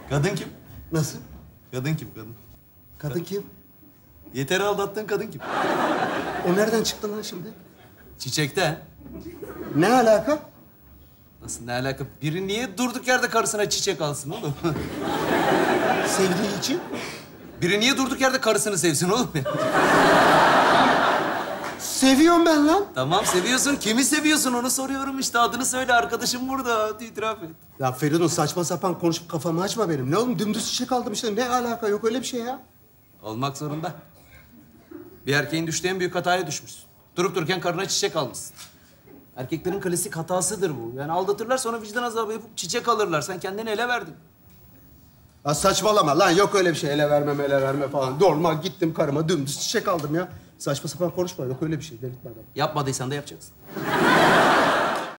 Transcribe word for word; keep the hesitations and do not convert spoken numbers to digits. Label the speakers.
Speaker 1: Kadın kim?
Speaker 2: Nasıl?
Speaker 1: Kadın kim kadın?
Speaker 2: Kadın kim?
Speaker 1: Yeter aldattığın kadın kim?
Speaker 2: O nereden çıktı lan şimdi?
Speaker 1: Çiçekte.
Speaker 2: Ne alaka?
Speaker 1: Nasıl ne alaka? Biri niye durduk yerde karısına çiçek alsın oğlum?
Speaker 2: Sevdiği için.
Speaker 1: Biri niye durduk yerde karısını sevsin oğlum?
Speaker 2: Seviyorum ben lan.
Speaker 1: Tamam seviyorsun. Kimi seviyorsun onu soruyorum işte. Adını söyle arkadaşım burada. Hadi itiraf et.
Speaker 2: Ya Feridun saçma sapan konuşup kafamı açma benim. Ne oğlum dümdüz çiçek aldım işte. Ne alaka yok öyle bir şey ya.
Speaker 1: Olmak zorunda. Bir erkeğin düştüğü en büyük hataya düşmüşsün. Durup dururken karına çiçek almışsın. Erkeklerin klasik hatasıdır bu. Yani aldatırlar sonra vicdan azabı yapıp çiçek alırlar. Sen kendini ele verdin.
Speaker 2: Ya saçmalama lan yok öyle bir şey. Ele vermem ele verme falan. Normal gittim karıma dümdüz çiçek aldım ya. Saçma sapan konuşma yok öyle bir şey. Delirtme adamı.
Speaker 1: Yapmadıysan da yapacaksın.